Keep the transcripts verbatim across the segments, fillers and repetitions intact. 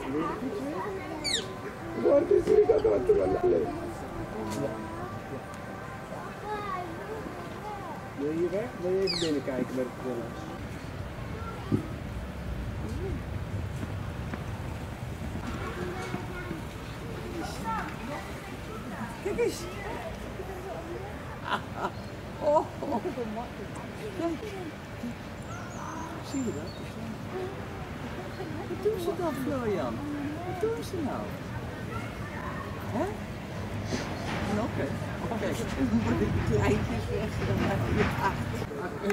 Artis Zoo gaat wat te lachen. Wil je hier weg? Wil je even binnen kijken bij de gorillas? Kijk eens! Oh, oh. Kijk. Zie je dat? Wat doen ze dan, Florian? Wat doen ze nou? Hè? Oké, oké. Dan moet ik de kleintjes weg, dan heb je het acht.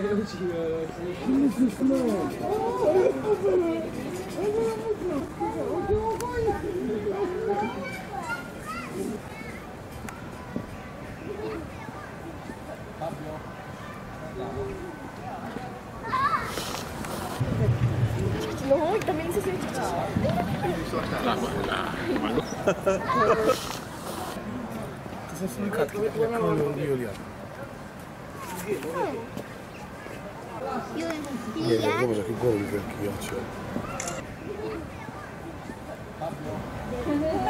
No, y también se siente Das ist ein Kat, der Kolo und Julia. Nie, nie, zobacz jaki goły wielki, ja cię.